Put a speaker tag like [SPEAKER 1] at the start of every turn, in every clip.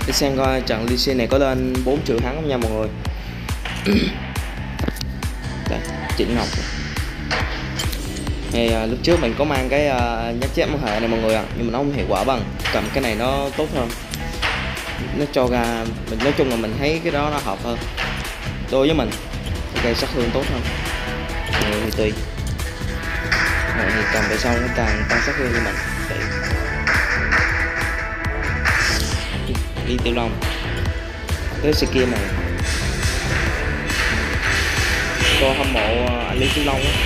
[SPEAKER 1] Để xem coi trận Lee Sin này có lên 4 triệu thắng không nha mọi người. Đây, chỉnh ngọc. Thì lúc trước mình có mang cái nhắc chép mối hệ này mọi người ạ, nhưng mà nó không hiệu quả bằng. Cầm cái này nó tốt hơn. Nó cho ra mình, nói chung là mình thấy cái đó nó hợp hơn đối với mình, gây sát thương tốt hơn. Người thì tùy. Rồi thì cầm về sau nó càng tăng sát thương như mình. Đấy. Đi Tiểu Long tới skin này tôi hâm mộ anh Lý Tiểu Long á.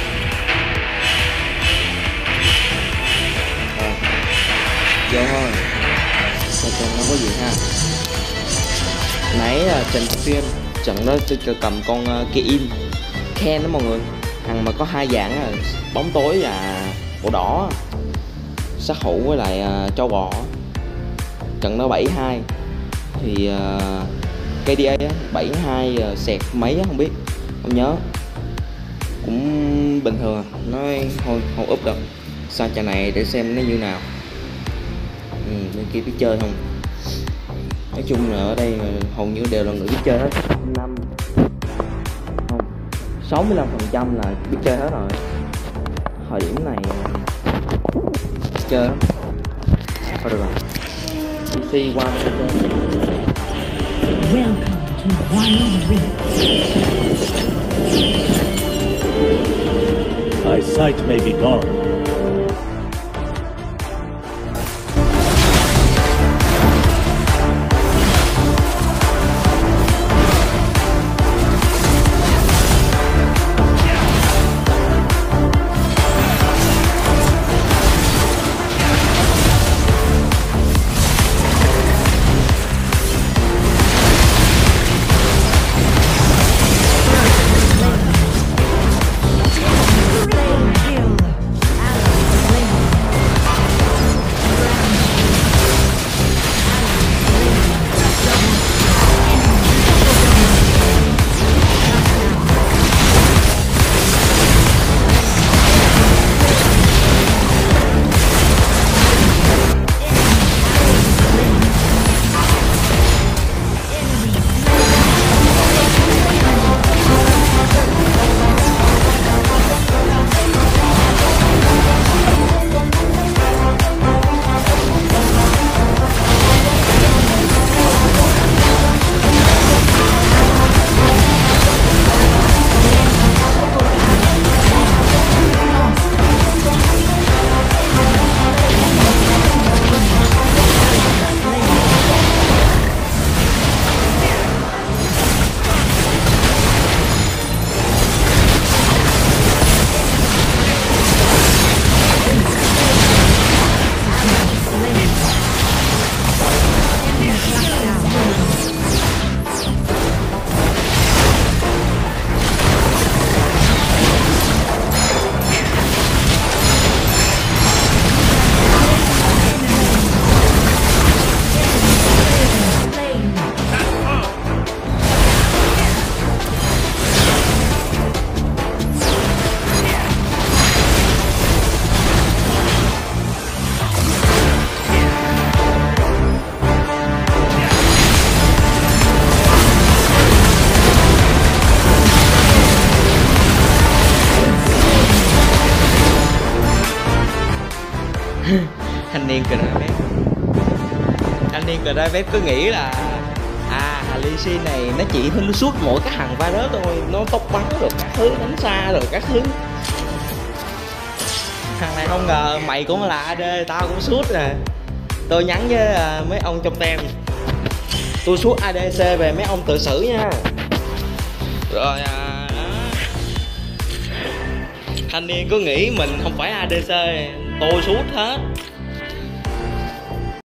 [SPEAKER 1] Vô thôi trận nó có gì ha. Nãy là trận phim trận đó tôi cầm con kia in Ken đó mọi người, thằng mà có hai dạng là bóng tối và màu đỏ, sát thủ với lại trâu bò. Trận đó 72 thì KDA 72 sẹt mấy á, không biết, không nhớ, cũng bình thường, nói không úp được. Sang trận này để xem nó như nào. Bên kia biết chơi không. Nói chung là ở đây hầu như đều là người biết chơi hết. 5 không 65% là biết chơi hết rồi. Thời điểm này chơi lắm. Thôi được rồi, PC qua chơi.
[SPEAKER 2] Welcome to Wild Rift.
[SPEAKER 3] My sight may be gone.
[SPEAKER 1] Thanh niên Cravet, thanh niên Cravet cứ nghĩ là Lee Sin này nó chỉ thôi suốt mỗi cái thằng virus thôi, nó tốc bắn được các thứ, đánh xa rồi các thứ. Thằng này không ngờ mày cũng là AD, tao cũng suốt nè. Tôi nhắn với mấy ông trong tem, tôi suốt ADC về mấy ông tự xử nha. Rồi thanh niên cứ nghĩ mình không phải ADC, tôi suốt hết.